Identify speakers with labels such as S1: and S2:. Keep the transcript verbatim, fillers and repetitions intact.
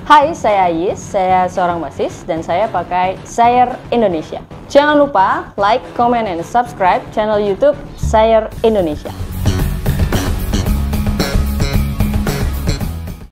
S1: Hai, saya Ais, saya seorang basis dan saya pakai Sayer Indonesia. Jangan lupa like, comment, and subscribe channel YouTube Sayer Indonesia.